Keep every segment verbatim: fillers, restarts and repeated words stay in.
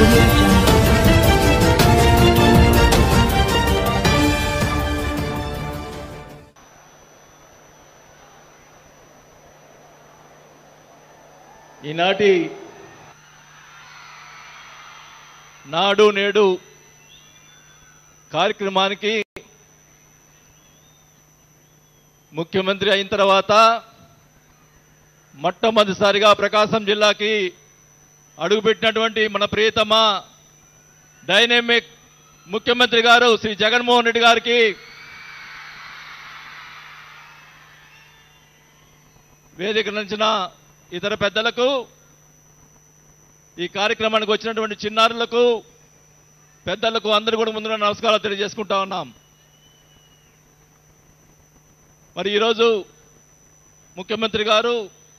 audio jungle. ఈనాటి నాడు నేడు కార్యక్రమానికి ముఖ్యమంత్రి అయిన తర్వాత మొట్టమొదటిసారిగా ప్రకాశం జిల్లాకి అడుగుపెట్టినటువంటి మన ప్రియతమ డైనమిక్ ముఖ్యమంత్రి గారు శ్రీ జగన్మోహన్ రెడ్డి గారికి వేదిక నుంచిన ఇతర పెద్దలకు, ఈ కార్యక్రమానికి వచ్చినటువంటి చిన్నారులకు, పెద్దలకు అందరూ కూడా ముందుగా నమస్కారాలు తెలియజేసుకుంటా ఉన్నాం. మరి ఈరోజు ముఖ్యమంత్రి గారు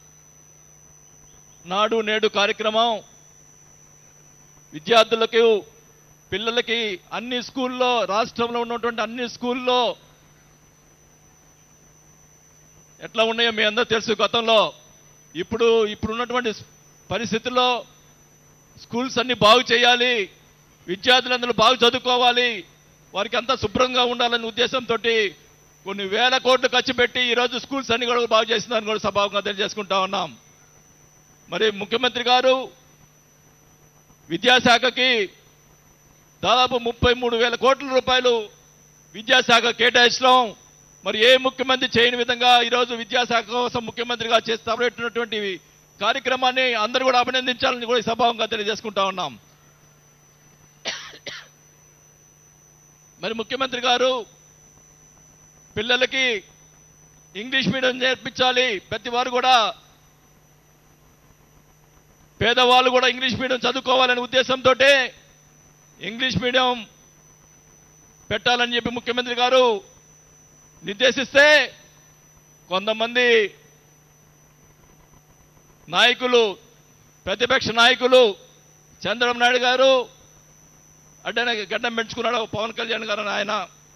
నాడు నేడు కార్యక్రమం విద్యార్థులకు, పిల్లలకి అన్ని స్కూల్లో, రాష్ట్రంలో ఉన్నటువంటి అన్ని స్కూల్లో ఎట్లా ఉన్నాయో మీ అందరూ తెలుసు. గతంలో ఇప్పుడు ఇప్పుడున్నటువంటి పరిస్థితుల్లో స్కూల్స్ అన్ని బాగు చేయాలి, విద్యార్థులందరూ బాగు చదువుకోవాలి, వారికి అంతా శుభ్రంగా ఉండాలనే ఉద్దేశంతో కొన్ని వేల కోట్లు ఖర్చు పెట్టి ఈరోజు స్కూల్స్ అన్ని కూడా బాగు చేసిందని కూడా సభాముఖంగా తెలియజేసుకుంటా ఉన్నాం. మరి ముఖ్యమంత్రి గారు విద్యాశాఖకి దాదాపు ముప్పై మూడు వేల కోట్ల రూపాయలు విద్యాశాఖ కేటాయించడం మరి ఏ ముఖ్యమంత్రి చేయని విధంగా ఈరోజు విద్యాశాఖ కోసం ముఖ్యమంత్రిగా చేస్తున్నటువంటి కార్యక్రమాన్ని అందరూ కూడా అభినందించాలని కూడా సభాముఖంగా తెలియజేసుకుంటా ఉన్నాం. మరి ముఖ్యమంత్రి గారు పిల్లలకి ఇంగ్లీష్ మీడియం నేర్పించాలి, ప్రతి వారు కూడా పేదవాళ్ళు కూడా ఇంగ్లీష్ మీడియం చదువుకోవాలనే ఉద్దేశంతో ఇంగ్లీష్ మీడియం పెట్టాలని చెప్పి ముఖ్యమంత్రి గారు నిర్దేశిస్తే కొంతమంది నాయకులు, ప్రతిపక్ష నాయకులు, చంద్రబాబు నాయుడు గారు అడ్డనే గడ్డం పెంచుకున్నాడు, పవన్ కళ్యాణ్ గారు ఆయన,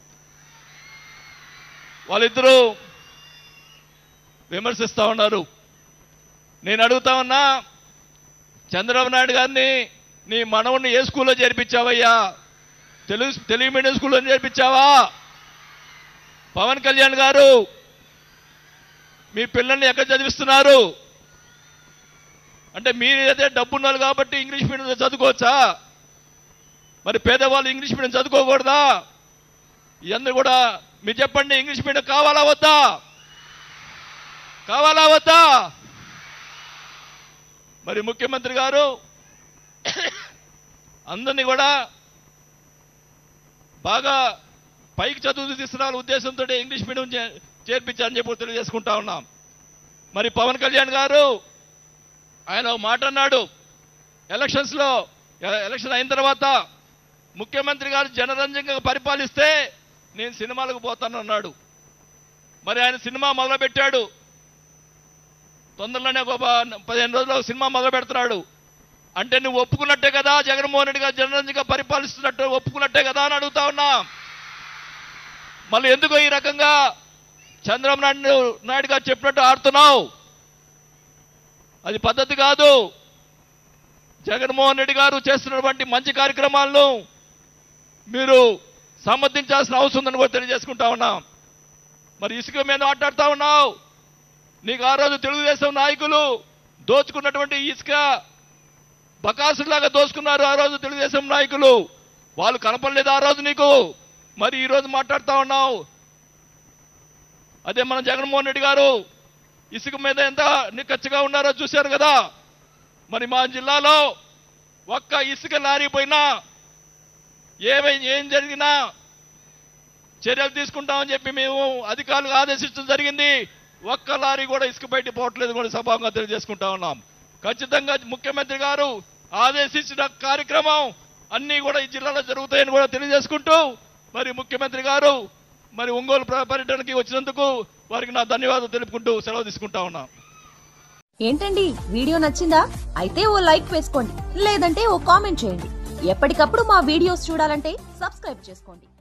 వాళ్ళిద్దరూ విమర్శిస్తా ఉన్నారు. నేను అడుగుతా ఉన్నా, చంద్రబాబు నాయుడు గారిని నీ మనవుడిని ఏ స్కూల్లో చేర్పించావయ్యా? తెలుగు తెలుగు మీడియం స్కూల్లో చేర్పించావా? పవన్ కళ్యాణ్ గారు మీ పిల్లల్ని ఎక్కడ చదివిస్తున్నారు? అంటే మీరైతే డబ్బున్నారు కాబట్టి ఇంగ్లీష్ మీడియంలో చదువుకోవచ్చా? మరి పేదవాళ్ళు ఇంగ్లీష్ మీడియం చదువుకోకూడదా? ఇవన్నీ కూడా మీరు చెప్పండి, ఇంగ్లీష్ మీడియం కావాలా వద్దా? కావాలా వద్దా? మరి ముఖ్యమంత్రి గారు అందరినీ కూడా బాగా పైకి చదువు తీసుకురావాల ఉద్దేశంతో ఇంగ్లీష్ మీడియం చేర్పించాలని చెప్పి తెలియజేసుకుంటా ఉన్నాం. మరి పవన్ కళ్యాణ్ గారు ఆయన ఒక మాట అన్నాడు, ఎలక్షన్స్లో ఎలక్షన్ అయిన తర్వాత ముఖ్యమంత్రి గారు జనరంజకంగా పరిపాలిస్తే నేను సినిమాలకు పోతానన్నాడు. మరి ఆయన సినిమా మొదలుపెట్టాడు, తొందరలోనే ఒక పదిహేను రోజుల్లో సినిమా మొదలు పెడుతున్నాడు. అంటే నువ్వు ఒప్పుకున్నట్టే కదా జగన్మోహన్ రెడ్డి గారు జనరంజకంగా పరిపాలిస్తున్నట్టు ఒప్పుకున్నట్టే కదా అని అడుగుతా ఉన్నా. మళ్ళీ ఎందుకో ఈ రకంగా చంద్రబాబు నాయుడు నాయుడు గారు చెప్పినట్టు ఆడుతున్నావు? అది పద్ధతి కాదు. జగన్మోహన్ రెడ్డి గారు చేస్తున్నటువంటి మంచి కార్యక్రమాలను మీరు సమర్థించాల్సిన అవసరం ఉందని కూడా తెలియజేసుకుంటా ఉన్నాం. మరి ఇసుక మీద మాట్లాడుతూ ఉన్నావు. నీకు ఆ రోజు తెలుగుదేశం నాయకులు దోచుకున్నటువంటి ఇసుక బకాసులాగా దోచుకున్నారు ఆ రోజు తెలుగుదేశం నాయకులు. వాళ్ళు కనపడలేదు ఆ రోజు నీకు. మరి ఈరోజు మాట్లాడుతూ ఉన్నావు. అదే మన జగన్మోహన్ రెడ్డి గారు ఇసుక మీద ఎంత నిక్కచ్చిగా ఉన్నారో చూశారు కదా. మరి మా జిల్లాలో ఒక్క ఇసుక లారీ పోయినా ఏమై ఏం జరిగినా చర్యలు తీసుకుంటామని చెప్పి మేము అధికారులకు ఆదేశించడం జరిగింది. ఒక్క లారీ కూడా ఇసుక బయట పోవట్లేదు కూడా సభాముఖంగా తెలియజేసుకుంటా ఉన్నాం. ఖచ్చితంగా ముఖ్యమంత్రి గారు ఆదేశించిన కార్యక్రమం అన్నీ కూడా ఈ జిల్లాలో జరుగుతాయని కూడా తెలియజేసుకుంటూ మరి ముఖ్యమంత్రి గారు మరి ఒంగోలు పర్యటనకి వచ్చినందుకు వారికి నా ధన్యవాదాలు తెలుపుకుంటూ సెలవు తీసుకుంటా ఉన్నా. ఏంటండి వీడియో నచ్చిందా? అయితే ఓ లైక్ వేసుకోండి, లేదంటే ఓ కామెంట్ చేయండి. ఎప్పటికప్పుడు మా వీడియోస్ చూడాలంటే సబ్స్క్రైబ్ చేసుకోండి.